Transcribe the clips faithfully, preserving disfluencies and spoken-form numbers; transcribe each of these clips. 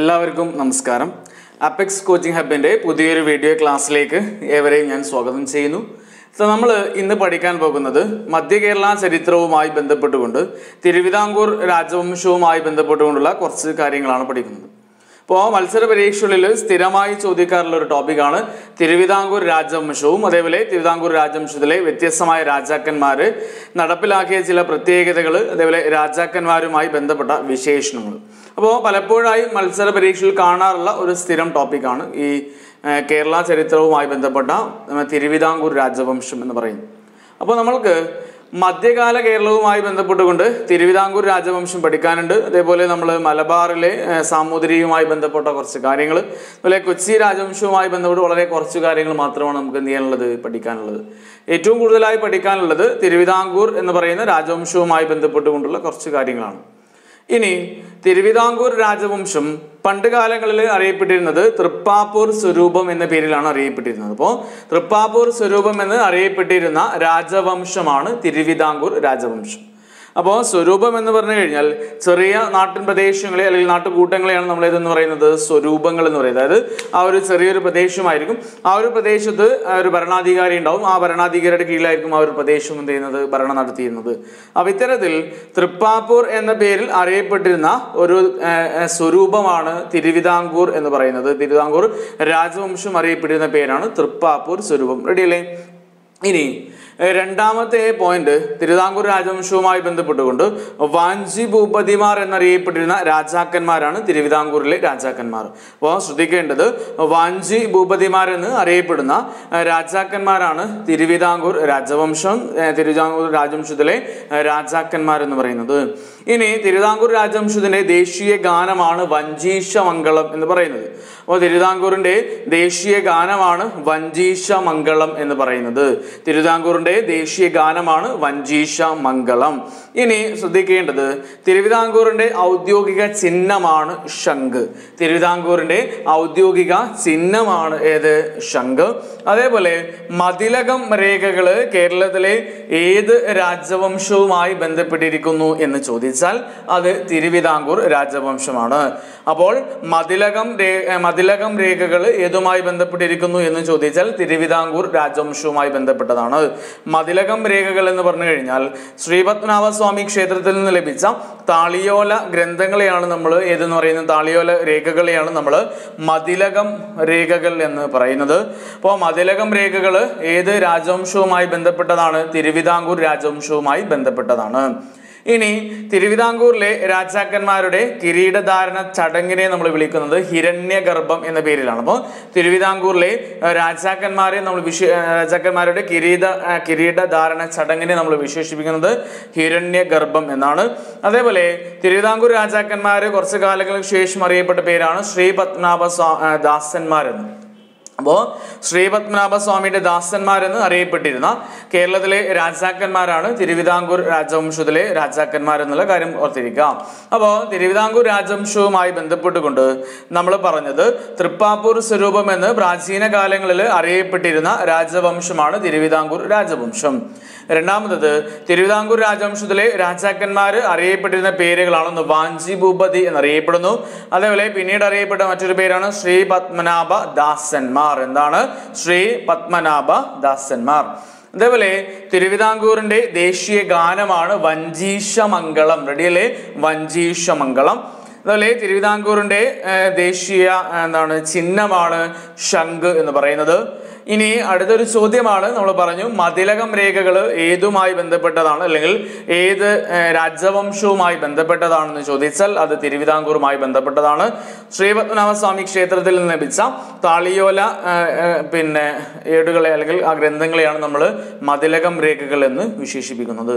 എല്ലാവർക്കും നമസ്കാരം. Apex coaching ഹബിൻ്റെ പുതിയൊരു വീഡിയോ ക്ലാസ്സിലേക്ക് ഏവരെയും ഞാൻ സ്വാഗതം ചെയ്യുന്നു. സോ നമ്മൾ ഇന്ന് പഠിക്കാൻ പോകുന്നത് മധ്യ കേരള ചരിത്രവുമായി ബന്ധപ്പെട്ടുകൊണ്ട് തിരുവിതാംകൂർ രാജവംശവുമായി ബന്ധപ്പെട്ടുകൊണ്ടുള്ള കുറച്ച് കാര്യങ്ങളാണ് പഠിക്കുന്നത്. അപ്പോൾ മത്സര പരീക്ഷകളിൽ സ്ഥിരമായി ചോദിക്കാറുള്ള ഒരു ടോപ്പിക്കാണ് തിരുവിതാംകൂർ രാജവംശവും അതേപോലെ തിരുവിതാംകൂർ രാജവംശത്തിലെ വ്യത്യസ്തമായ രാജാക്കന്മാർ നടപ്പിലാക്കിയ ചില പ്രത്യേകതകൾ അതേപോലെ രാജാക്കന്മാരുമായി ബന്ധപ്പെട്ട വിശേഷണങ്ങൾ. അപ്പോൾ പലപ്പോഴായി മത്സര പരീക്ഷയിൽ കാണാറുള്ള ഒരു സ്ഥിരം ടോപ്പിക്കാണ് ഈ കേരള ചരിത്രവുമായി ബന്ധപ്പെട്ട തിരുവിതാംകൂർ രാജവംശം എന്ന് പറയുന്നത്. അപ്പോൾ നമ്മൾക്ക് മധ്യകാല കേരളവുമായി ബന്ധപ്പെട്ടുകൊണ്ട് തിരുവിതാംകൂർ രാജവംശം പഠിക്കാനുണ്ട്. അതേപോലെ നമ്മൾ മലബാറിലെ സാമൂതിരിയുമായി ബന്ധപ്പെട്ട കുറച്ച് കാര്യങ്ങൾ, അതുപോലെ കൊച്ചി രാജവംശവുമായി ബന്ധപ്പെട്ട് വളരെ കുറച്ച് കാര്യങ്ങൾ മാത്രമാണ് നമുക്ക് എന്ത് ചെയ്യാനുള്ളത് പഠിക്കാനുള്ളത്. ഏറ്റവും കൂടുതലായി പഠിക്കാനുള്ളത് തിരുവിതാംകൂർ എന്ന് പറയുന്ന രാജവംശവുമായി ബന്ധപ്പെട്ടുകൊണ്ടുള്ള കുറച്ച് കാര്യങ്ങളാണ്. ഇനി തിരുവിതാംകൂർ രാജവംശം പണ്ട് കാലങ്ങളിൽ അറിയപ്പെട്ടിരുന്നത് തൃപ്പാപ്പൂർ സ്വരൂപം എന്ന പേരിലാണ് അറിയപ്പെട്ടിരുന്നത്. അപ്പോൾ തൃപ്പാപ്പൂർ സ്വരൂപം എന്ന് അറിയപ്പെട്ടിരുന്ന രാജവംശമാണ് തിരുവിതാംകൂർ രാജവംശം. അപ്പോൾ സ്വരൂപം എന്ന് പറഞ്ഞു കഴിഞ്ഞാൽ ചെറിയ നാട്ടിൻ പ്രദേശങ്ങളെ അല്ലെങ്കിൽ നാട്ടുകൂട്ടങ്ങളെയാണ് നമ്മൾ ഇതെന്ന് പറയുന്നത് സ്വരൂപങ്ങൾ എന്ന് പറയുന്നത്. അതായത് ആ ഒരു ചെറിയൊരു പ്രദേശമായിരിക്കും, ആ ഒരു പ്രദേശത്ത് ഒരു ഭരണാധികാരി ഉണ്ടാവും, ആ ഭരണാധികാരിയുടെ കീഴിലായിരിക്കും ആ ഒരു പ്രദേശം എന്ത് ചെയ്യുന്നത് ഭരണം നടത്തിയിരുന്നത്. അപ്പോൾ ഇത്തരത്തിൽ തൃപ്പാപ്പൂർ എന്ന പേരിൽ അറിയപ്പെട്ടിരുന്ന ഒരു സ്വരൂപമാണ് തിരുവിതാംകൂർ എന്ന് പറയുന്നത്. തിരുവിതാംകൂർ രാജവംശം അറിയപ്പെട്ടിരുന്ന പേരാണ് തൃപ്പാപ്പൂർ സ്വരൂപം. റെഡിയല്ലേ? ഇനി രണ്ടാമത്തെ പോയിന്റ്, തിരുവിതാംകൂർ രാജവംശവുമായി ബന്ധപ്പെട്ടുകൊണ്ട് വാഞ്ചി ഭൂപതിമാർ എന്നറിയപ്പെട്ടിരുന്ന രാജാക്കന്മാരാണ് തിരുവിതാംകൂറിലെ രാജാക്കന്മാർ. അപ്പോൾ ശ്രദ്ധിക്കേണ്ടത് വാഞ്ചി ഭൂപതിമാർ എന്ന് അറിയപ്പെടുന്ന രാജാക്കന്മാരാണ് തിരുവിതാംകൂർ രാജവംശം തിരുവിതാംകൂർ രാജവംശത്തിലെ രാജാക്കന്മാർ എന്ന് പറയുന്നത്. ഇനി തിരുവിതാംകൂർ രാജവംശത്തിന്റെ ദേശീയ ഗാനമാണ് വഞ്ചീശമംഗളം എന്ന് പറയുന്നത്. അപ്പോൾ തിരുവിതാംകൂറിന്റെ ദേശീയ ഗാനമാണ് വഞ്ചീശമംഗളം എന്ന് പറയുന്നത്. തിരുവിതാംകൂറിന്റെ ദേശീയ ഗാനമാണ് വഞ്ചീശമംഗളം. ഇനി ശ്രദ്ധിക്കേണ്ടത് തിരുവിതാംകൂറിന്റെ ഔദ്യോഗിക ചിഹ്നമാണ് ശംഖ്. തിരുവിതാംകൂറിന്റെ ഔദ്യോഗിക ചിഹ്നമാണ് ഏത്? ശംഖ്. അതേപോലെ മതിലകം രേഖകള് കേരളത്തിലെ ഏത് രാജവംശവുമായി ബന്ധപ്പെട്ടിരിക്കുന്നു എന്ന് ചോദിച്ചാൽ അത് തിരുവിതാംകൂർ രാജവംശമാണ്. അപ്പോൾ മതിലകം രേ മതിലകം രേഖകൾ ഏതുമായി ബന്ധപ്പെട്ടിരിക്കുന്നു എന്ന് ചോദിച്ചാൽ തിരുവിതാംകൂർ രാജവംശവുമായി ബന്ധപ്പെട്ടതാണ്. മതിലകം രേഖകൾ എന്ന് പറഞ്ഞു കഴിഞ്ഞാൽ ശ്രീപത്മനാഭസ്വാമി ക്ഷേത്രത്തിൽ നിന്ന് ലഭിച്ച താളിയോല ഗ്രന്ഥങ്ങളെയാണ് നമ്മൾ ഏതെന്ന് പറയുന്നത്, താളിയോല രേഖകളെയാണ് നമ്മൾ മതിലകം രേഖകൾ എന്ന് പറയുന്നത്. അപ്പോൾ മതിലകം രേഖകൾ ഏത് രാജവംശവുമായി ബന്ധപ്പെട്ടതാണ്? തിരുവിതാംകൂർ രാജവംശവുമായി ബന്ധപ്പെട്ടതാണ്. ഇനി തിരുവിതാംകൂറിലെ രാജാക്കന്മാരുടെ കിരീടധാരണ ചടങ്ങിനെ നമ്മൾ വിളിക്കുന്നത് ഹിരണ്യഗർഭം എന്ന പേരിലാണ്. അപ്പോൾ തിരുവിതാംകൂറിലെ രാജാക്കന്മാരെ നമ്മൾ വിശേ രാജാക്കന്മാരുടെ കിരീട കിരീടധാരണ ചടങ്ങിനെ നമ്മൾ വിശേഷിപ്പിക്കുന്നത് ഹിരണ്യഗർഭം എന്നാണ്. അതേപോലെ തിരുവിതാംകൂർ രാജാക്കന്മാർ കുറച്ചു കാലങ്ങൾക്ക് ശേഷം അറിയപ്പെട്ട പേരാണ് ശ്രീപത്മനാഭ ദാസന്മാരെന്ന്. അപ്പോൾ ശ്രീപത്മനാഭസ്വാമിയുടെ ദാസന്മാരെന്ന് അറിയപ്പെട്ടിരുന്ന കേരളത്തിലെ രാജാക്കന്മാരാണ് തിരുവിതാംകൂർ രാജവംശത്തിലെ രാജാക്കന്മാരെന്നുള്ള കാര്യം ഓർത്തിരിക്കുക. അപ്പോൾ തിരുവിതാംകൂർ രാജവംശവുമായി ബന്ധപ്പെട്ടുകൊണ്ട് നമ്മൾ പറഞ്ഞത് തൃപ്പാപ്പൂർ സ്വരൂപം എന്ന് പ്രാചീന കാലങ്ങളിൽ അറിയപ്പെട്ടിരുന്ന രാജവംശമാണ് തിരുവിതാംകൂർ രാജവംശം. രണ്ടാമത്തത് തിരുവിതാംകൂർ രാജവംശത്തിലെ രാജാക്കന്മാർ അറിയപ്പെട്ടിരുന്ന പേരുകളാണ് വാഞ്ചി ഭൂപതി എന്നറിയപ്പെടുന്നു. അതേപോലെ പിന്നീട് അറിയപ്പെട്ട മറ്റൊരു പേരാണ് ശ്രീ പത്മനാഭ ദാസന്മാർ. എന്താണ്? ശ്രീ പത്മനാഭ ദാസന്മാർ. അതേപോലെ തിരുവിതാംകൂറിന്റെ ദേശീയ ഗാനമാണ് വഞ്ചീശമംഗളം. റെഡിയല്ലേ? വഞ്ചീശമംഗളം. അതുപോലെ തിരുവിതാംകൂറിന്റെ ദേശീയ എന്താണ് ചിഹ്നമാണ് ശംഖ് എന്ന് പറയുന്നത്. ഇനി അടുത്തൊരു ചോദ്യമാണ്, നമ്മൾ പറഞ്ഞു മതിലകം രേഖകൾ ഏതുമായി ബന്ധപ്പെട്ടതാണ് അല്ലെങ്കിൽ ഏത് രാജവംശവുമായി ബന്ധപ്പെട്ടതാണെന്ന് ചോദിച്ചാൽ അത് തിരുവിതാംകൂറുമായി ബന്ധപ്പെട്ടതാണ്. ശ്രീപത്മനാഭസ്വാമി ക്ഷേത്രത്തിൽ നിന്ന് ലഭിച്ച താളിയോല പിന്നെ ഏടുകളെ അല്ലെങ്കിൽ ആ ഗ്രന്ഥങ്ങളെയാണ് നമ്മൾ മതിലകം രേഖകൾ എന്ന് വിശേഷിപ്പിക്കുന്നത്.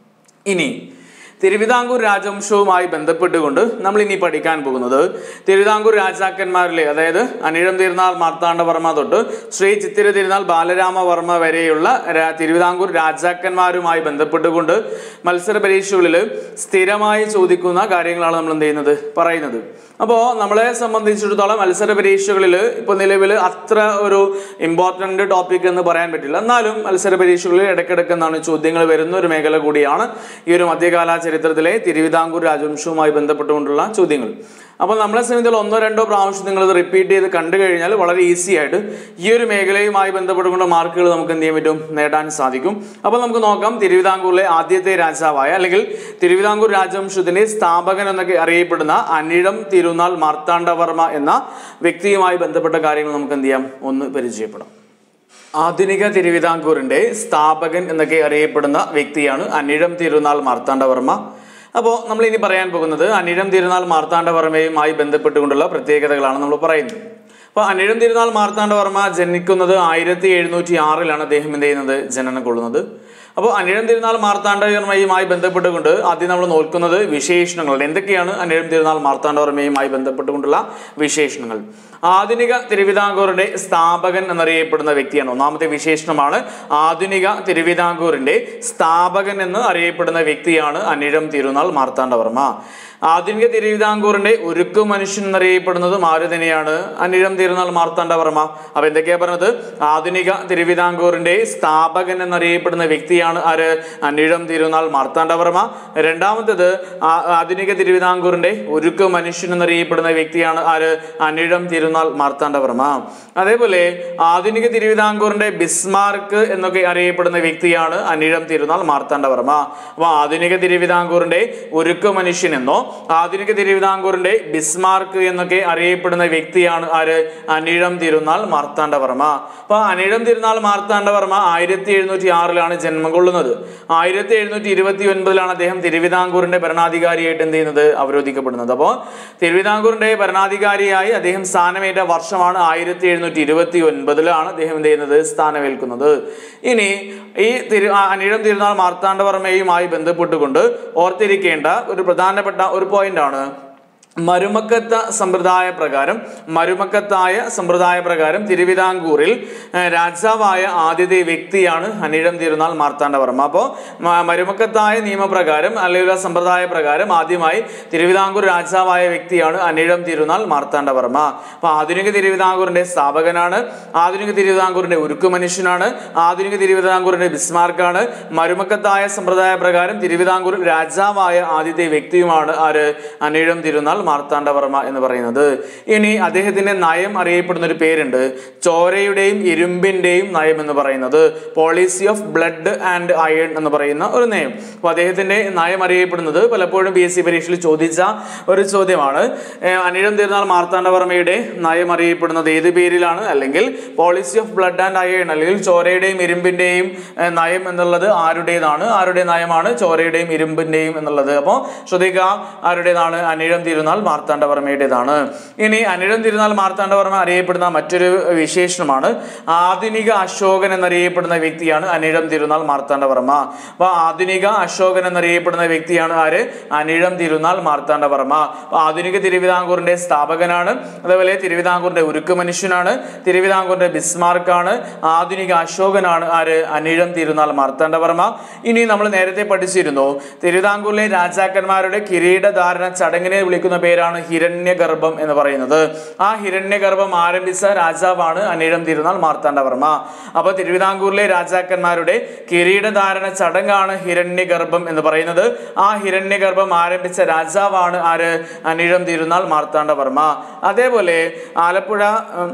ഇനി തിരുവിതാംകൂർ രാജവംശവുമായി ബന്ധപ്പെട്ടുകൊണ്ട് നമ്മൾ ഇനി പഠിക്കാൻ പോകുന്നത് തിരുവിതാംകൂർ രാജാക്കന്മാരിലെ, അതായത് അനിഴം തിരുനാൾ മാർത്താണ്ഡവർമ്മ തൊട്ട് ശ്രീ ചിത്തിര തിരുനാൾ ബാലരാമവർമ്മ വരെയുള്ള തിരുവിതാംകൂർ രാജാക്കന്മാരുമായി ബന്ധപ്പെട്ടുകൊണ്ട് മത്സര പരീക്ഷകളിൽ സ്ഥിരമായി ചോദിക്കുന്ന കാര്യങ്ങളാണ് നമ്മൾ എന്ത് ചെയ്യുന്നത് പറയുന്നത്. അപ്പോൾ നമ്മളെ സംബന്ധിച്ചിടത്തോളം മത്സര പരീക്ഷകളിൽ ഇപ്പോൾ നിലവിൽ അത്ര ഒരു ഇമ്പോർട്ടൻ്റ് ടോപ്പിക് എന്ന് പറയാൻ പറ്റില്ല. എന്നാലും മത്സര പരീക്ഷകളിൽ ഇടയ്ക്കിടയ്ക്ക് എന്നാണ് ചോദ്യങ്ങൾ വരുന്ന ഒരു മേഖല കൂടിയാണ് ഈ ഒരു മധ്യകാല ചരിത്രത്തിലെ തിരുവിതാംകൂർ രാജവംശവുമായി ബന്ധപ്പെട്ടുകൊണ്ടുള്ള ചോദ്യങ്ങൾ. അപ്പോൾ നമ്മളെ സംബന്ധിച്ചുള്ള ഒന്നോ രണ്ടോ പ്രാവശ്യം നിങ്ങളിത് റിപ്പീറ്റ് ചെയ്ത് കണ്ടു കഴിഞ്ഞാൽ വളരെ ഈസി ആയിട്ട് ഈ ഒരു മേഖലയുമായി ബന്ധപ്പെട്ടുകൊണ്ട് മാർക്കുകൾ നമുക്ക് എന്ത് ചെയ്യാൻ പറ്റും, നേടാൻ സാധിക്കും. അപ്പോൾ നമുക്ക് നോക്കാം, തിരുവിതാംകൂറിലെ ആദ്യത്തെ രാജാവായ അല്ലെങ്കിൽ തിരുവിതാംകൂർ രാജവംശത്തിന്റെ സ്ഥാപകൻ എന്നൊക്കെ അറിയപ്പെടുന്ന അനിഴം തിരുനാൾ മാർത്താണ്ഡവർമ്മ എന്ന വ്യക്തിയുമായി ബന്ധപ്പെട്ട കാര്യങ്ങൾ നമുക്ക് എന്ത് ചെയ്യാം, ഒന്ന് പരിചയപ്പെടാം. ആധുനിക തിരുവിതാംകൂറിന്റെ സ്ഥാപകൻ എന്നൊക്കെ അറിയപ്പെടുന്ന വ്യക്തിയാണ് അനിഴം തിരുനാൾ മാർത്താണ്ഡവർമ്മ. അപ്പോൾ നമ്മൾ ഇനി പറയാൻ പോകുന്നത് അനിഴം തിരുനാൾ മാർത്താണ്ഡവർമ്മയുമായി ബന്ധപ്പെട്ടുകൊണ്ടുള്ള പ്രത്യേകതകളാണ് നമ്മൾ പറയുന്നത്. അപ്പോൾ അനിഴം തിരുനാൾ മാർത്താണ്ഡവർമ്മ ജനിക്കുന്നത് ആയിരത്തി എഴുന്നൂറ്റി ആറിലാണ് അദ്ദേഹം എന്ത് ചെയ്യുന്നത്, ജനനം കൊള്ളുന്നത്. അപ്പോൾ അനിഴം തിരുനാൾ മാർത്താണ്ഡവർമ്മയുമായി ബന്ധപ്പെട്ടുകൊണ്ട് ആദ്യം നമ്മൾ നോക്കുന്നത് വിശേഷണങ്ങൾ. എന്തൊക്കെയാണ് അനിഴം തിരുനാൾ മാർത്താണ്ഡവർമ്മയുമായി ബന്ധപ്പെട്ടുകൊണ്ടുള്ള വിശേഷണങ്ങൾ? ആധുനിക തിരുവിതാംകൂറിന്റെ സ്ഥാപകൻ എന്നറിയപ്പെടുന്ന വ്യക്തിയാണ്. ഒന്നാമത്തെ വിശേഷണമാണ് ആധുനിക തിരുവിതാംകൂറിന്റെ സ്ഥാപകൻ എന്ന് അറിയപ്പെടുന്ന വ്യക്തിയാണ് അനിഴം തിരുനാൾ മാർത്താണ്ഡവർമ്മ. ആധുനിക തിരുവിതാംകൂറിന്റെ ഒരുക്കു മനുഷ്യൻ എന്നറിയപ്പെടുന്നതും ആര് തന്നെയാണ്, അനിഴം തിരുനാൾ മാർത്താണ്ഡവർമ്മ. അപ്പൊ എന്തൊക്കെയാ പറഞ്ഞത്, ആധുനിക തിരുവിതാംകൂറിന്റെ സ്ഥാപകൻ എന്നറിയപ്പെടുന്ന വ്യക്തിയാണ് ആര്, അനിഴം തിരുനാൾ മാർത്താണ്ഡവർമ്മ. രണ്ടാമത്തേത് ആധുനിക തിരുവിതാംകൂറിന്റെ ഒരുക്കു മനുഷ്യൻ എന്നറിയപ്പെടുന്ന വ്യക്തിയാണ് ആര്, അനിഴം തിരുനാൾ മാർത്താണ്ഡവർമ്മ. അതേപോലെ ആധുനിക തിരുവിതാംകൂറിന്റെ ബിസ്മാർക്ക് എന്നൊക്കെ അറിയപ്പെടുന്ന വ്യക്തിയാണ് അനിഴം തിരുനാൾ മാർത്താണ്ഡവർമ്മ. അപ്പൊ ആധുനിക തിരുവിതാംകൂറിന്റെ ഒരുക്കു മനുഷ്യൻ എന്നോ ആധുനിക തിരുവിതാംകൂറിന്റെ ബിസ്മാർക്ക് എന്നൊക്കെ അറിയപ്പെടുന്ന വ്യക്തിയാണ് ആര്, അനിഴം തിരുനാൾ മാർത്താണ്ഡവർമ്മ. അപ്പൊ അനിഴം തിരുനാൾ മാർത്താണ്ഡവർമ്മ ആയിരത്തി എഴുന്നൂറ്റി ആറിലാണ് ജന്മം കൊള്ളുന്നത്. ആയിരത്തി എഴുന്നൂറ്റി ഇരുപത്തി ഒൻപതിലാണ് അദ്ദേഹം തിരുവിതാംകൂറിന്റെ ഭരണാധികാരിയായിട്ട് എന്ത് ചെയ്യുന്നത്, അവരോധിക്കപ്പെടുന്നത്. അപ്പോൾ തിരുവിതാംകൂറിന്റെ ഭരണാധികാരിയായി അദ്ദേഹം സ്ഥാനമേറ്റ വർഷമാണ് ആയിരത്തി എഴുന്നൂറ്റി ഇരുപത്തി ഒൻപതിലാണ് അദ്ദേഹം എന്ത് ചെയ്യുന്നത്, സ്ഥാനമേൽക്കുന്നത്. ഇനി ഈ തിരു അനിഴം തിരുനാൾ മാർത്താണ്ഡവർമ്മയുമായി ബന്ധപ്പെട്ടുകൊണ്ട് ഓർത്തിരിക്കേണ്ട ഒരു പ്രധാനപ്പെട്ട ഒരു പോയിന്റ് ആണ് മരുമക്കത്ത സമ്പ്രദായ പ്രകാരം മരുമക്കത്തായ സമ്പ്രദായ പ്രകാരം തിരുവിതാംകൂറിൽ രാജാവായ ആദ്യത്തെ വ്യക്തിയാണ് അനിഴം തിരുനാൾ മാർത്താണ്ഡവർമ്മ. അപ്പോൾ മരുമക്കത്തായ നിയമപ്രകാരം അല്ലെങ്കിൽ സമ്പ്രദായ പ്രകാരം ആദ്യമായി തിരുവിതാംകൂർ രാജാവായ വ്യക്തിയാണ് അനിഴം തിരുനാൾ മാർത്താണ്ഡവർമ്മ. അപ്പോൾ ആധുനിക തിരുവിതാംകൂറിന്റെ സ്ഥാപകനാണ്, ആധുനിക തിരുവിതാംകൂറിന്റെ ഒരുക്കു മനുഷ്യനാണ്, ആധുനിക തിരുവിതാംകൂറിന്റെ ബിസ്മാർക്കാണ്, മരുമക്കത്തായ സമ്പ്രദായ പ്രകാരം തിരുവിതാംകൂറിൽ രാജാവായ ആദ്യത്തെ വ്യക്തിയുമാണ് ആര്, അനിഴം തിരുനാൾ മാർത്താണ്ഡവർമ്മ എന്ന് പറയുന്നത്. ഇനി അദ്ദേഹത്തിന്റെ നയം അറിയപ്പെടുന്ന ഒരു പേരുണ്ട്, ചോരയുടെയും ഇരുമ്പിന്റെയും നയം എന്ന് പറയുന്നത്, policy of blood and iron എന്ന് പറയുന്ന ഒരു നയം. അപ്പൊ അദ്ദേഹത്തിന്റെ നയം അറിയപ്പെടുന്നത് പലപ്പോഴും പി എസ് സി പരീക്ഷയിൽ ചോദിച്ച ഒരു ചോദ്യമാണ്. അനിഴം തിരുനാൾ മാർത്താണ്ഡവർമ്മയുടെ നയം അറിയപ്പെടുന്നത് ഏത് പേരിലാണ്, അല്ലെങ്കിൽ policy of blood and iron അല്ലെങ്കിൽ ചോരയുടെയും ഇരുമ്പിന്റെയും നയം എന്നുള്ളത് ആരുടേതാണ്, ആരുടെ നയമാണ് ചോരയുടെയും ഇരുമ്പിന്റെയും എന്നുള്ളത്. അപ്പോൾ ശ്രദ്ധിക്കുക, ആരുടേതാണ്, അനിഴം തിരുനാൾ മാർത്താണ്ഡവർമ്മയുടേതാണ്. ഇനി അനിഴം തിരുനാൾ മാർത്താണ്ഡവർമ്മ അറിയപ്പെടുന്ന മറ്റൊരു വിശേഷണമാണ് ആധുനിക അശോകൻ എന്നറിയപ്പെടുന്ന വ്യക്തിയാണ് അനിഴം തിരുനാൾ മാർത്താണ്ഡവർമ്മ. അപ്പൊ ആധുനിക അശോകൻ എന്നറിയപ്പെടുന്ന വ്യക്തിയാണ് ആര്, അനിഴം തിരുനാൾ മാർത്താണ്ഡവർമ്മ. അപ്പൊ ആധുനിക തിരുവിതാംകൂറിന്റെ സ്ഥാപകനാണ്, അതേപോലെ തിരുവിതാംകൂറിന്റെ ഒരുക്കു മനുഷ്യനാണ്, തിരുവിതാംകൂറിന്റെ ബിസ്മാർക്കാണ്, ആധുനിക അശോകനാണ് ആര്, അനിഴം തിരുനാൾ മാർത്താണ്ഡവർമ്മ. ഇനി നമ്മൾ നേരത്തെ പഠിച്ചിരുന്നു തിരുവിതാംകൂറിലെ രാജാക്കന്മാരുടെ കിരീടധാരണ ചടങ്ങിനെ വിളിക്കുന്ന പേരാണ് ഹിരണ്യഗർഭം എന്ന് പറയുന്നത്. ആ ഹിരണ്യഗർഭം ആരംഭിച്ച രാജാവാണ് അനിഴം തിരുനാൾ മാർത്താണ്ഡവർമ്മ. അപ്പൊ തിരുവിതാംകൂറിലെ രാജാക്കന്മാരുടെ കിരീടധാരണ ചടങ്ങാണ് ഹിരണ്യഗർഭം എന്ന് പറയുന്നത്. ആ ഹിരണ്യഗർഭം ആരംഭിച്ച രാജാവാണ് ആര്, അനിഴം തിരുനാൾ മാർത്താണ്ഡവർമ്മ. അതേപോലെ ആലപ്പുഴ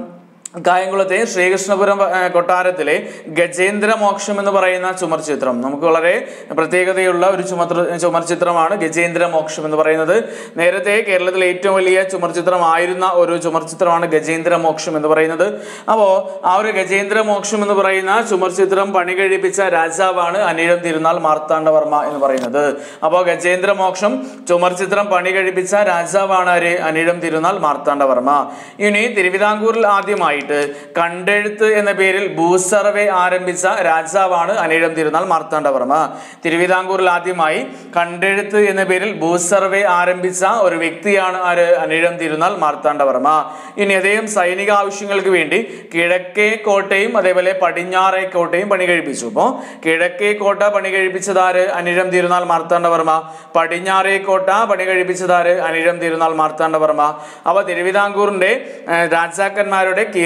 കായംകുളത്തെ ശ്രീകൃഷ്ണപുരം കൊട്ടാരത്തിലെ ഗജേന്ദ്ര മോക്ഷം എന്ന് പറയുന്ന ചുമർ ചിത്രം നമുക്ക് വളരെ പ്രത്യേകതയുള്ള ഒരു ചുമർ ചുമർ ചിത്രമാണ് ഗജേന്ദ്ര മോക്ഷം എന്ന് പറയുന്നത്. നേരത്തെ കേരളത്തിലെ ഏറ്റവും വലിയ ചുമർ ചിത്രമായിരുന്ന ഒരു ചുമർ ചിത്രമാണ് ഗജേന്ദ്ര മോക്ഷം എന്ന് പറയുന്നത്. അപ്പോൾ ആ ഒരു ഗജേന്ദ്ര മോക്ഷം എന്ന് പറയുന്ന ചുമർ ചിത്രം പണി കഴിപ്പിച്ച രാജാവാണ് അനിഴം തിരുനാൾ മാർത്താണ്ഡവർമ്മ എന്ന് പറയുന്നത്. അപ്പോൾ ഗജേന്ദ്ര മോക്ഷം ചുമർ ചിത്രം പണി കഴിപ്പിച്ച രാജാവാണ് ആര്, അനിഴം തിരുനാൾ മാർത്താണ്ഡവർമ്മ. ഇനി തിരുവിതാംകൂറിൽ ആദ്യമായി കണ്ടെഴുത്ത് എന്ന പേരിൽ ഭൂസർവേ ആരംഭിച്ച രാജാവാണ് അനിഴം തിരുനാൾ മാർത്താണ്ഡവർമ്മ. തിരുവിതാംകൂറിൽ ആദ്യമായി കണ്ടെഴുത്ത് എന്ന പേരിൽ ഭൂസർവേ ആരംഭിച്ച ഒരു വ്യക്തിയാണ് ആര്, അനിഴം തിരുനാൾ മാർത്താണ്ഡവർമ്മ. ഇനി അദ്ദേഹം സൈനിക ആവശ്യങ്ങൾക്ക് വേണ്ടി കിഴക്കേ കോട്ടയും അതേപോലെ പടിഞ്ഞാറേ കോട്ടയും പണി കഴിപ്പിച്ചു. അപ്പോൾ കിഴക്കേ കോട്ട പണി കഴിപ്പിച്ചതാര്, അനിഴം തിരുനാൾ മാർത്താണ്ഡവർമ്മ. പടിഞ്ഞാറേ കോട്ട പണി കഴിപ്പിച്ചതാര്, അനിഴം തിരുനാൾ മാർത്താണ്ഡവർമ്മ. അവ തിരുവിതാംകൂറിന്റെ രാജാക്കന്മാരുടെ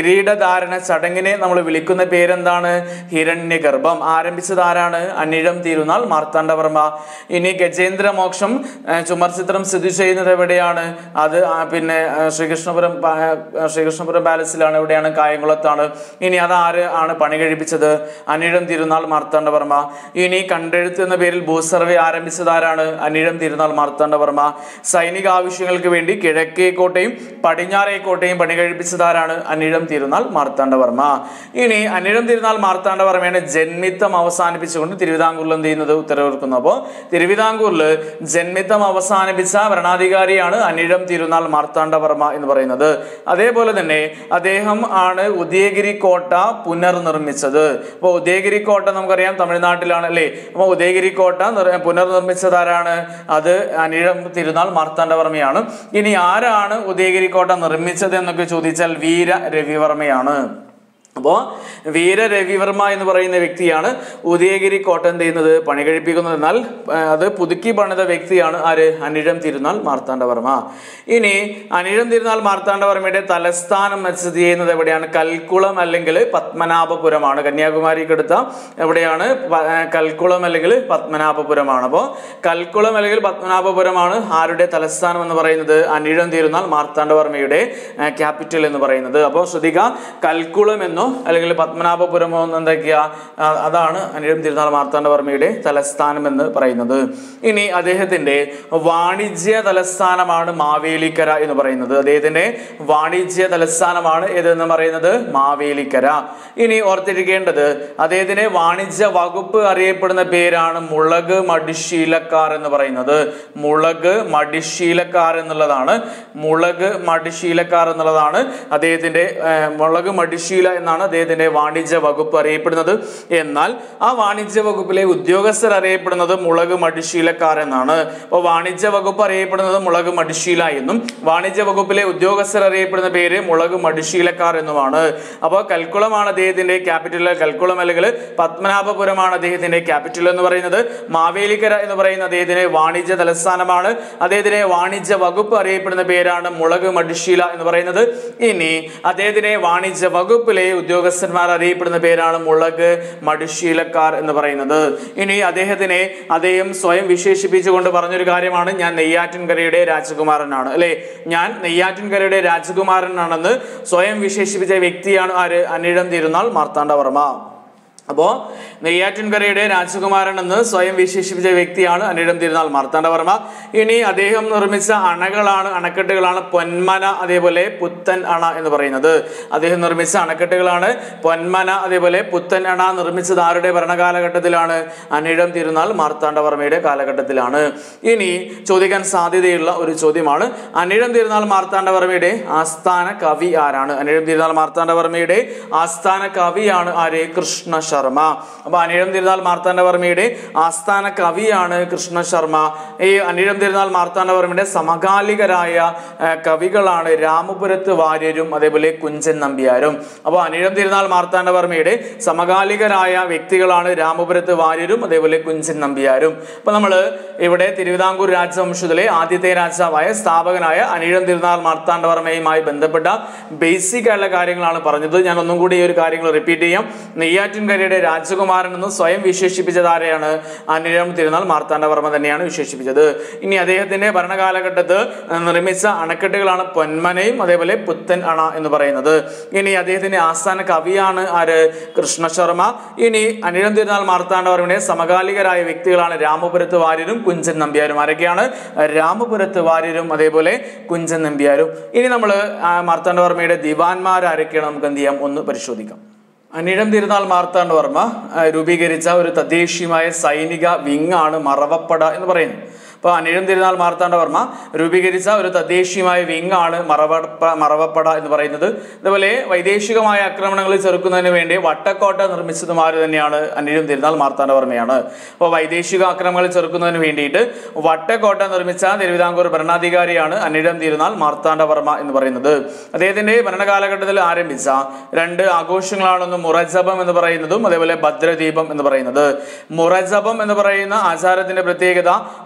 കിരീടധാരണ ചടങ്ങിനെ നമ്മൾ വിളിക്കുന്ന പേരെന്താണ്? ഹിരണ്യഗർഭം. ആരംഭിച്ചത് ആരാണ്? അനിഴം തിരുനാൾ മാർത്താണ്ഡവർമ്മ. ഇനി ഗജേന്ദ്രമോക്ഷം ചുമർ ചിത്രം സ്ഥിതി ചെയ്യുന്നത് എവിടെയാണ്? അത് പിന്നെ ശ്രീകൃഷ്ണപുരം ശ്രീകൃഷ്ണപുരം പാലസിലാണ്. എവിടെയാണ്? കായംകുളത്താണ്. ഇനി അത് ആര് ആണ് പണി കഴിപ്പിച്ചത്? അനിഴം തിരുനാൾ മാർത്താണ്ഡവർമ്മ. ഇനി കണ്ടെഴുത്ത് എന്ന പേരിൽ ഭൂസർവേ ആരംഭിച്ചത് ആരാണ്? അനിഴം തിരുനാൾ മാർത്താണ്ഡവർമ്മ. സൈനിക ആവശ്യങ്ങൾക്ക് വേണ്ടി കിഴക്കേ കോട്ടയും പടിഞ്ഞാറേ കോട്ടയും പണി കഴിപ്പിച്ചത് ആരാണ്? അനിഴം തിരുനാൾ മാർത്താണ്ഡവർമ്മ. ഇനി അനിഴം തിരുനാൾ മാർത്താണ്ഡവർമ്മയുടെ ജന്മിത്തം അവസാനിപ്പിച്ചുകൊണ്ട് തിരുവിതാംകൂറിൽ എന്ത് ചെയ്യുന്നത്? ഉത്തരവിറക്കുന്നു. അപ്പോൾ തിരുവിതാംകൂറിൽ ജന്മിത്തം അവസാനിപ്പിച്ച ഭരണാധികാരിയാണ് അനിഴം തിരുനാൾ മാർത്താണ്ഡവർമ്മ എന്ന് പറയുന്നത്. അതേപോലെ തന്നെ അദ്ദേഹം ആണ് ഉദയഗിരി കോട്ട പുനർനിർമ്മിച്ചത്. അപ്പോൾ ഉദയഗിരി കോട്ട നമുക്കറിയാം തമിഴ്നാട്ടിലാണ് അല്ലേ? അപ്പോൾ ഉദയഗിരി കോട്ട പുനർനിർമ്മിച്ചത് ആരാണ്? അത് അനിഴം തിരുനാൾ മാർത്താണ്ഡവർമ്മയാണ്. ഇനി ആരാണ് ഉദയഗിരി കോട്ട നിർമ്മിച്ചത് എന്നൊക്കെ ചോദിച്ചാൽ വീര രവിവർമ്മയാണ്. അപ്പോൾ വീര രവിവർമ്മ എന്ന് പറയുന്ന വ്യക്തിയാണ് ഉദയഗിരി കോട്ട എന്ത് ചെയ്യുന്നത്? പണി കഴിപ്പിക്കുന്നത്. എന്നാൽ അത് പുതുക്കി പണിത വ്യക്തിയാണ് ആര്? അനിഴം തിരുനാൾ മാർത്താണ്ഡവർമ്മ. ഇനി അനിഴം തിരുനാൾ മാർത്താണ്ഡവർമ്മയുടെ തലസ്ഥാനം സ്ഥിതി ചെയ്യുന്നത് എവിടെയാണ്? കൽക്കുളം അല്ലെങ്കിൽ പത്മനാഭപുരമാണ്. കന്യാകുമാരിക്കടുത്ത എവിടെയാണ്? കൽക്കുളം അല്ലെങ്കിൽ പത്മനാഭപുരമാണ്. അപ്പോൾ കൽക്കുളം അല്ലെങ്കിൽ പത്മനാഭപുരമാണ് ആരുടെ തലസ്ഥാനം എന്ന് പറയുന്നത്? അനിഴം തിരുനാൾ മാർത്താണ്ഡവർമ്മയുടെ ക്യാപിറ്റൽ എന്ന് പറയുന്നത്. അപ്പോൾ ശ്രദ്ധിക്കുക, കൽക്കുളം എന്നോ അല്ലെങ്കിൽ പത്മനാഭപുരമോ എന്ന് എന്തൊക്കെയാ? അതാണ് അനിഴം തിരുനാൾ മാർത്താണ്ഡവർമ്മയുടെ തലസ്ഥാനം എന്ന് പറയുന്നത്. ഇനി അദ്ദേഹത്തിന്റെ വാണിജ്യ തലസ്ഥാനമാണ് മാവേലിക്കര എന്ന് പറയുന്നത്. അദ്ദേഹത്തിന്റെ വാണിജ്യ തലസ്ഥാനമാണ് ഏതെന്ന് പറയുന്നത്? മാവേലിക്കര. ഇനി ഓർത്തിരിക്കേണ്ടത്, അദ്ദേഹത്തിന്റെ വാണിജ്യ വകുപ്പ് അറിയപ്പെടുന്ന പേരാണ് മുളക് മടിശീലക്കാർ എന്ന് പറയുന്നത്. മുളക് മടിശീലക്കാർ എന്നുള്ളതാണ് മുളക് മടിശീലക്കാർ എന്നുള്ളതാണ് അദ്ദേഹത്തിന്റെ മുളക് മടിശീല എന്നാണ് അദ്ദേഹത്തിന്റെ വാണിജ്യ വകുപ്പ് അറിയപ്പെടുന്നത്. എന്നാൽ ആ വാണിജ്യ വകുപ്പിലെ ഉദ്യോഗസ്ഥർ അറിയപ്പെടുന്നത് മുളക് മടിശീലക്കാർ എന്നാണ്. അപ്പോൾ വാണിജ്യ വകുപ്പ് അറിയപ്പെടുന്നത് മുളക് മടിശീല എന്നും വാണിജ്യ വകുപ്പിലെ ഉദ്യോഗസ്ഥർ അറിയപ്പെടുന്ന പേര് മുളക് മടിശീലക്കാർ എന്നുമാണ്. അപ്പോൾ കൽക്കുളമാണ് അദ്ദേഹത്തിന്റെ ക്യാപിറ്റൽ. കൽക്കുളം അല്ലെങ്കിൽ പത്മനാഭപുരമാണ് അദ്ദേഹത്തിന്റെ ക്യാപിറ്റൽ എന്ന് പറയുന്നത്. മാവേലിക്കര എന്ന് പറയുന്ന അദ്ദേഹത്തിന്റെ വാണിജ്യ തലസ്ഥാനമാണ്. അദ്ദേഹത്തിന്റെ വാണിജ്യ വകുപ്പ് അറിയപ്പെടുന്ന പേരാണ് മുളക് മടിശീല എന്ന് പറയുന്നത്. ഇനി അദ്ദേഹത്തിന്റെ വാണിജ്യ വകുപ്പിലെ ഉദ്യോഗസ്ഥന്മാർ അറിയപ്പെടുന്ന പേരാണ് മുളക് മടിശീലക്കാർ എന്ന് പറയുന്നത്. ഇനി അദ്ദേഹത്തിനെ അദ്ദേഹം സ്വയം വിശേഷിപ്പിച്ചുകൊണ്ട് പറഞ്ഞൊരു കാര്യമാണ്, ഞാൻ നെയ്യാറ്റിൻകരയുടെ രാജകുമാരനാണ് അല്ലെ. ഞാൻ നെയ്യാറ്റിൻകരയുടെ രാജകുമാരനാണെന്ന് സ്വയം വിശേഷിപ്പിച്ച വ്യക്തിയാണ് ആര്? അനിഴം തിരുനാൾ മാർത്താണ്ഡവർമ്മ. അപ്പോൾ നെയ്യാറ്റിൻകരയുടെ രാജകുമാരൻ എന്ന് സ്വയം വിശേഷിപ്പിച്ച വ്യക്തിയാണ് അനിഴം തിരുനാൾ മാർത്താണ്ഡവർമ്മ. ഇനി അദ്ദേഹം നിർമ്മിച്ച അണകളാണ് അണക്കെട്ടുകളാണ് പൊന്മന അതേപോലെ പുത്തൻ അണ എന്ന് പറയുന്നത്. അദ്ദേഹം നിർമ്മിച്ച അണക്കെട്ടുകളാണ് പൊന്മന അതേപോലെ പുത്തൻ അണ. നിർമ്മിച്ചത് ആരുടെ ഭരണകാലഘട്ടത്തിലാണ്? അനിഴം തിരുനാൾ മാർത്താണ്ഡവർമ്മയുടെ കാലഘട്ടത്തിലാണ്. ഇനി ചോദിക്കാൻ സാധ്യതയുള്ള ഒരു ചോദ്യമാണ്, അനിഴം തിരുനാൾ മാർത്താണ്ഡവർമ്മയുടെ ആസ്ഥാന കവി ആരാണ്? അനിഴം തിരുനാൾ മാർത്താണ്ഡവർമ്മയുടെ ആസ്ഥാന കവിയാണ് ആര്? കൃഷ്ണ ശർമ്മ. അപ്പൊ അനിഴം തിരുനാൾ മാർത്താണ്ഡവർമ്മയുടെ ആസ്ഥാന കവിയാണ് കൃഷ്ണ ശർമ്മ. ഈ അനിഴം തിരുനാൾ മാർത്താണ്ഡവർമ്മയുടെ സമകാലികരായ കവികളാണ് രാമപുരത്ത് വാര്യരും അതേപോലെ കുഞ്ചൻ നമ്പ്യാരും. അപ്പോൾ അനിഴം തിരുനാൾ മാർത്താണ്ഡവർമ്മയുടെ സമകാലികരായ വ്യക്തികളാണ് രാമപുരത്ത് വാര്യരും അതേപോലെ കുഞ്ചൻ നമ്പ്യാരും. അപ്പൊ നമ്മൾ ഇവിടെ തിരുവിതാംകൂർ രാജവംശത്തിലെ ആദ്യത്തെ രാജാവായ സ്ഥാപകനായ അനിഴം തിരുനാൾ മാർത്താണ്ഡവർമ്മയുമായി ബന്ധപ്പെട്ട ബേസിക് ആയിട്ടുള്ള കാര്യങ്ങളാണ് പറഞ്ഞത്. ഞാൻ ഒന്നും കൂടി ഈ ഒരു കാര്യങ്ങൾ റിപ്പീറ്റ് ചെയ്യാം. നെയ്യാറ്റിൻകര രാജകുമാരൻ എന്ന് സ്വയം വിശേഷിപ്പിച്ചത് ആരെയാണ്? അനിഴം തിരുനാൾ മാർത്താണ്ഡവർമ്മ തന്നെയാണ് വിശേഷിപ്പിച്ചത്. ഇനി അദ്ദേഹത്തിന്റെ ഭരണകാലഘട്ടത്ത് നിർമ്മിച്ച അണക്കെട്ടുകളാണ് പൊന്മനയും അതേപോലെ പുത്തൻ അണ എന്ന് പറയുന്നത്. ഇനി അദ്ദേഹത്തിന്റെ ആസ്ഥാന കവിയാണ് ആര്? കൃഷ്ണ ശർമ്മ. ഇനി അനിഴം തിരുനാൾ മാർത്താണ്ഡവർമ്മയുടെ സമകാലികരായ വ്യക്തികളാണ് രാമപുരത്ത് വാര്യരും കുഞ്ചൻ നമ്പ്യാരും. ആരൊക്കെയാണ്? രാമപുരത്ത് വാര്യരും അതേപോലെ കുഞ്ചൻ നമ്പ്യാരും. ഇനി നമ്മൾ മാർത്താണ്ഡവർമ്മയുടെ ദിവാൻമാർ ആരൊക്കെയാണ് നമുക്ക് എന്ത് ചെയ്യാം ഒന്ന് പരിശോധിക്കാം. അനിഴം തിരുനാൾ മാർത്താണ്ഡവർമ്മ രൂപീകരിച്ച ഒരു തദ്ദേശീയമായ സൈനിക വിങ്ങാണ് മറവപ്പട എന്ന് പറയുന്നത്. അപ്പോൾ അനിഴം തിരുനാൾ മാർത്താണ്ഡവർമ്മ രൂപീകരിച്ച ഒരു തദ്ദേശീയമായ വിങ്ങാണ് മറവപ്പ മറവപ്പട എന്ന് പറയുന്നത്. അതുപോലെ വൈദേശികമായ ആക്രമണങ്ങൾ ചെറുക്കുന്നതിന് വേണ്ടി വട്ടക്കോട്ട നിർമ്മിച്ചതുമാര് തന്നെയാണ് അനിഴം തിരുനാൾ മാർത്താണ്ഡവർമ്മയാണ്. അപ്പോൾ വൈദേശിക ആക്രമണങ്ങൾ ചെറുക്കുന്നതിന് വേണ്ടിയിട്ട് വട്ടക്കോട്ട നിർമ്മിച്ച തിരുവിതാംകൂർ ഭരണാധികാരിയാണ് അനിഴം തിരുനാൾ മാർത്താണ്ഡവർമ്മ എന്ന് പറയുന്നത്. അദ്ദേഹത്തിന്റെ ഭരണകാലഘട്ടത്തിൽ ആരംഭിച്ച രണ്ട് ആഘോഷങ്ങളാണ് മുറജപം എന്ന് പറയുന്നതും അതേപോലെ ഭദ്രദീപം എന്ന് പറയുന്നത്. മുറജപം എന്ന് പറയുന്ന ആചാരത്തിന്റെ പ്രത്യേകത ആറ്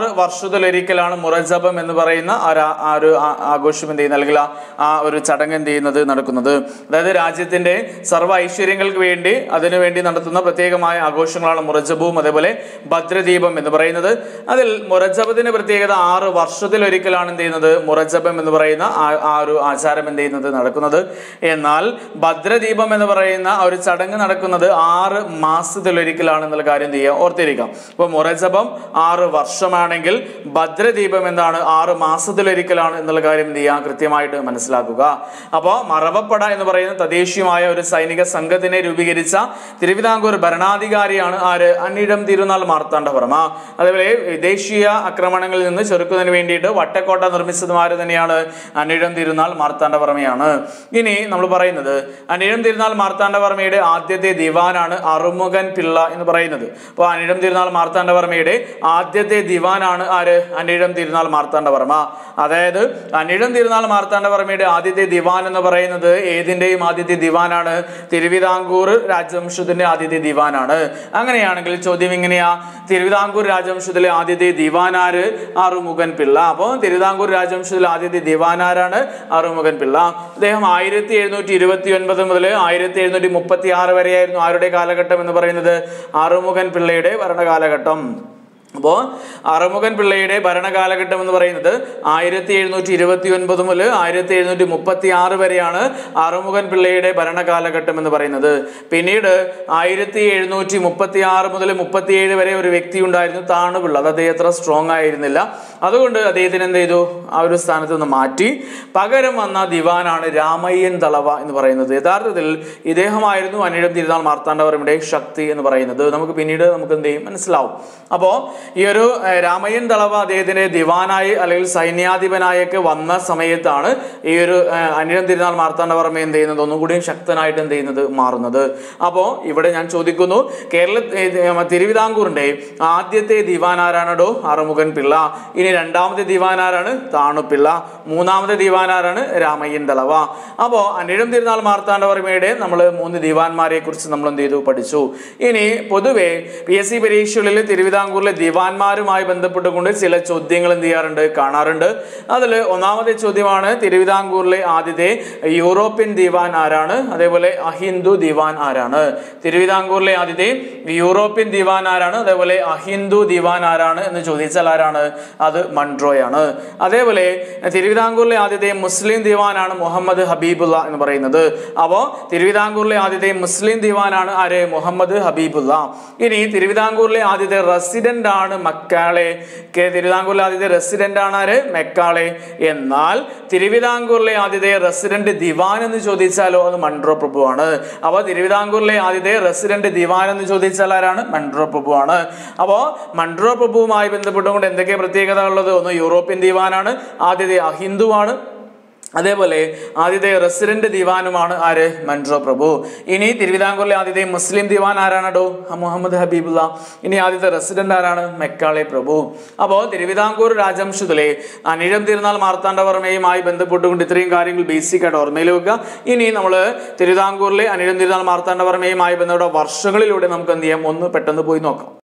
ആറ് വർഷത്തിലൊരിക്കലാണ് മുറജബം എന്ന് പറയുന്ന ആ ഒരു ആഘോഷം എന്ത് ചെയ്യുന്നത്, അല്ലെങ്കിൽ ആ ഒരു ചടങ്ങ് എന്ത് ചെയ്യുന്നത് നടക്കുന്നത്. അതായത് രാജ്യത്തിന്റെ സർവ്വ ഐശ്വര്യങ്ങൾക്ക് വേണ്ടി അതിനു വേണ്ടി നടത്തുന്ന പ്രത്യേകമായ ആഘോഷങ്ങളാണ് മുറജബവും അതേപോലെ ഭദ്രദീപം എന്ന് പറയുന്നത്. അതിൽ മുറജബത്തിന്റെ പ്രത്യേകത ആറ് വർഷത്തിലൊരിക്കലാണ് എന്ത് ചെയ്യുന്നത് മുറജബം എന്ന് പറയുന്ന ആ ഒരു ആചാരം എന്ത് ചെയ്യുന്നത് നടക്കുന്നത്. എന്നാൽ ഭദ്രദീപം എന്ന് പറയുന്ന ഒരു ചടങ്ങ് നടക്കുന്നത് ആറ് മാസത്തിലൊരിക്കലാണ് എന്നുള്ള കാര്യം എന്ത് ചെയ്യുക ഓർത്തിരിക്കാം. ഇപ്പൊ മുറജബം ആറ് വർഷമാണെങ്കിൽ ഭദ്രദീപം എന്താണ് ആറ് മാസത്തിലൊരിക്കലാണ് എന്നുള്ള കാര്യം എന്ത് ചെയ്യുക കൃത്യമായിട്ട് മനസ്സിലാക്കുക. അപ്പോൾ മറവപ്പട എന്ന് പറയുന്ന തദ്ദേശീയമായ ഒരു സൈനിക സംഘത്തിനെ രൂപീകരിച്ച തിരുവിതാംകൂർ ഭരണാധികാരിയാണ് ആര്, അനിഴം തിരുനാൾ മാർത്താണ്ഡവർമ്മ. അതേപോലെ വിദേശീയ ആക്രമണങ്ങളിൽ നിന്ന് ചെറുക്കുന്നതിന് വേണ്ടിയിട്ട് വട്ടക്കോട്ട നിർമ്മിച്ചതും ആര് തന്നെയാണ്, അനിഴം തിരുനാൾ മാർത്താണ്ഡവർമ്മയാണ്. ഇനി നമ്മൾ പറയുന്നത് അനിഴം തിരുനാൾ മാർത്താണ്ഡവർമ്മയുടെ ആദ്യത്തെ ദിവാനാണ് അറുമുഖൻ പിള്ള എന്ന് പറയുന്നത്. അപ്പോൾ അനിഴം തിരുനാൾ മാർത്താണ്ഡവർമ്മയുടെ ആദ്യത്തെ ദിവാനാണ് ആര്, അനിഴം തിരുനാൾ മാർത്താണ്ഡവർമ്മ. അതായത് അനിഴം തിരുനാൾ മാർത്താണ്ഡവർമ്മയുടെ ആദ്യത്തെ ദിവാൻ എന്ന് പറയുന്നത് ഏതിന്റെയും ആദ്യത്തെ ദിവാനാണ്, തിരുവിതാംകൂർ രാജവംശത്തിന്റെ ആദ്യത്തെ ദിവാനാണ്. അങ്ങനെയാണെങ്കിൽ ചോദ്യം ഇങ്ങനെയാ, തിരുവിതാംകൂർ രാജവംശത്തിലെ ആദ്യത്തെ ദിവാനാര്, അറുമുഖൻ പിള്ള. അപ്പോൾ തിരുവിതാംകൂർ രാജവംശത്തിലെ ആദ്യത്തെ ദിവാനാരാണ്, അറുമുഖൻ പിള്ള. അദ്ദേഹം ആയിരത്തി എഴുന്നൂറ്റി ഇരുപത്തി ഒൻപത് മുതൽ ആയിരത്തി എഴുന്നൂറ്റി മുപ്പത്തി ആറ് വരെയായിരുന്നു ആരുടെ കാലഘട്ടം എന്ന് പറയുന്നത്, അറുമുഖൻ പിള്ളയുടെ ഭരണകാലഘട്ടം. അപ്പോൾ അറുമുഖൻ പിള്ളയുടെ ഭരണകാലഘട്ടം എന്ന് പറയുന്നത് ആയിരത്തി എഴുന്നൂറ്റി ഇരുപത്തി ഒൻപത് മുതൽ ആയിരത്തി എഴുന്നൂറ്റി മുപ്പത്തി ആറ് വരെയാണ് അറുമുഖൻ പിള്ളയുടെ ഭരണകാലഘട്ടം എന്ന് പറയുന്നത്. പിന്നീട് ആയിരത്തി എഴുന്നൂറ്റി മുപ്പത്തി ആറ് മുതൽ മുപ്പത്തിയേഴ് വരെ ഒരു വ്യക്തി ഉണ്ടായിരുന്നു, താണുപിള്ള. അത് അദ്ദേഹം അത്ര സ്ട്രോങ് ആയിരുന്നില്ല. അതുകൊണ്ട് അദ്ദേഹത്തിന് എന്ത് ചെയ്തു, ആ ഒരു സ്ഥാനത്ത് നിന്ന് മാറ്റി പകരം വന്ന ദിവാനാണ് രാമയ്യൻ ദളവ എന്ന് പറയുന്നത്. യഥാർത്ഥത്തിൽ ഇദ്ദേഹമായിരുന്നു അനിഴം തിരുനാൾ മാർത്താണ്ഡവർമ്മയുടെ ശക്തി എന്ന് പറയുന്നത്. നമുക്ക് പിന്നീട് നമുക്ക് എന്ത് ചെയ്യും മനസ്സിലാവും. അപ്പോൾ ഈ ഒരു രാമയ്യൻ ദളവ അദ്ദേഹത്തിന്റെ ദിവാനായി അല്ലെങ്കിൽ സൈന്യാധിപനായൊക്കെ വന്ന സമയത്താണ് ഈ ഒരു അനിഴം തിരുനാൾ മാർത്താണ്ഡവർമ്മ എന്ത് ചെയ്യുന്നത് ഒന്നുകൂടിയും ശക്തനായിട്ട് എന്ത് ചെയ്യുന്നത് മാറുന്നത്. അപ്പോൾ ഇവിടെ ഞാൻ ചോദിക്കുന്നു, കേരള തിരുവിതാംകൂറിന്റെ ആദ്യത്തെ ദിവാനാരാണോ, അറുമുഖൻ പിള്ള. ഇനി രണ്ടാമത്തെ ദിവാനാരാണ്, താണുപിള്ള. മൂന്നാമത്തെ ദിവാനാരാണ്, രാമയ്യൻ ദളവ. അപ്പോൾ അനിഴം തിരുനാൾ മാർത്താണ്ഡവർമ്മയുടെ നമ്മൾ മൂന്ന് ദിവാൻമാരെ കുറിച്ച് നമ്മൾ എന്ത് ചെയ്തു പഠിച്ചു. ഇനി പൊതുവെ പി എസ് സി പരീക്ഷകളിൽ തിരുവിതാംകൂറിലെ ദിവാൻമാരുമായി ബന്ധപ്പെട്ടുകൊണ്ട് ചില ചോദ്യങ്ങൾ എന്ത് ചെയ്യാറുണ്ട്, കാണാറുണ്ട്. അതിൽ ഒന്നാമത്തെ ചോദ്യമാണ് തിരുവിതാംകൂറിലെ ആദ്യത്തെ യൂറോപ്യൻ ദിവാൻ ആരാണ്, അതേപോലെ അഹിന്ദു ദിവാൻ ആരാണ്. തിരുവിതാംകൂറിലെ ആദ്യത്തെ യൂറോപ്യൻ ദിവാൻ ആരാണ്, അതേപോലെ അഹിന്ദു ദിവാൻ ആരാണ് എന്ന് ചോദിച്ചാൽ ആരാണ്, അത് മൺട്രോയാണ്. അതേപോലെ തിരുവിതാംകൂറിലെ ആദ്യത്തെ മുസ്ലിം ദിവാനാണ് മുഹമ്മദ് ഹബീബുള്ള എന്ന് പറയുന്നത്. അപ്പോൾ തിരുവിതാംകൂറിലെ ആദ്യത്തെ മുസ്ലിം ദിവാനാണ് ആര്, മുഹമ്മദ് ഹബീബുള്ള. ഇനി തിരുവിതാംകൂറിലെ ആദ്യത്തെ റെസിഡന്റ് ആണ് മക്കാളെ. തിരുവിതാംകൂറിലെ ആദ്യത്തെ റെസിഡന്റ് ആണ് ആര്, മെക്കാളെ. എന്നാൽ തിരുവിതാംകൂറിലെ ആദ്യത്തെ റെസിഡന്റ് ദിവാൻ എന്ന് ചോദിച്ചാലോ, അത് മൺട്രോ പ്രഭുവാണ്. അപ്പോൾ തിരുവിതാംകൂറിലെ ആദ്യത്തെ റെസിഡന്റ് ദിവാൻ എന്ന് ചോദിച്ചാൽ ആരാണ്, മൺട്രോ പ്രഭുവാണ്. അപ്പോൾ മൺട്രോ പ്രഭുവുമായി ബന്ധപ്പെട്ടുകൊണ്ട് എന്തൊക്കെ പ്രത്യേകത ഉള്ളത്, ഒന്ന് യൂറോപ്യൻ ദിവാനാണ്, ആദ്യത്തെ അഹിന്ദുവാണ്, അതേപോലെ ആദ്യത്തെ റെസിഡന്റ് ദിവാനുമാണ് ആര്, മൺട്രോ പ്രഭു. ഇനി തിരുവിതാംകൂറിലെ ആദ്യത്തെ മുസ്ലിം ദിവാൻ ആരാണോ, മുഹമ്മദ് ഹബീബുള്ള. ഇനി ആദ്യത്തെ റെസിഡന്റ് ആരാണ്, മെക്കാളെ പ്രഭു. അപ്പോൾ തിരുവിതാംകൂർ രാജവംശത്തിലെ അനിഴം തിരുനാൾ മാർത്താണ്ഡവർമ്മയുമായി ബന്ധപ്പെട്ടുകൊണ്ട് ഇത്രയും കാര്യങ്ങൾ ബേസിക് ആയിട്ട് ഓർമ്മയിൽ വെക്കുക. ഇനി നമ്മൾ തിരുവിതാംകൂറിലെ അനിഴം തിരുനാൾ മാർത്താണ്ഡവർമ്മയുമായി ബന്ധപ്പെട്ട വർഷങ്ങളിലൂടെ നമുക്ക് എന്ത് ചെയ്യാം ഒന്ന് പെട്ടെന്ന് പോയി നോക്കാം.